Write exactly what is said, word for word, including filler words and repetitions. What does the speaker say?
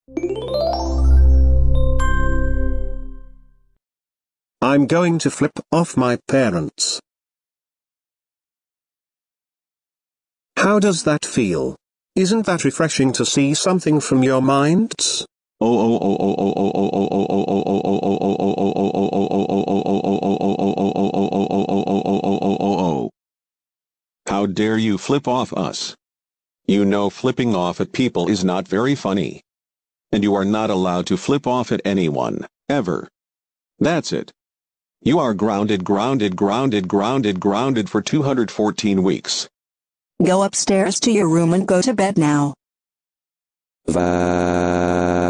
I'm going to flip off my parents. How does that feel? Isn't that refreshing to see something from your minds? How dare you flip off us? You know flipping off at people is not very funny. And you are not allowed to flip off at anyone, ever. That's it. You are grounded, grounded, grounded, grounded, grounded for two hundred fourteen weeks. Go upstairs to your room and go to bed now. Va